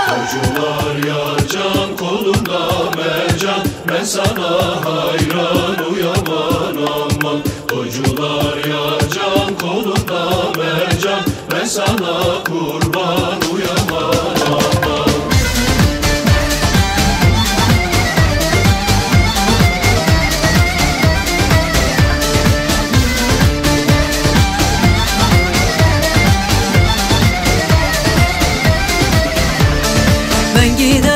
Kocular yarcan kolunda mercan, ben sana hayran uyaman aman. Kocular yarcan kolunda mercan, ben sana kurban uyaman aman. Ben gider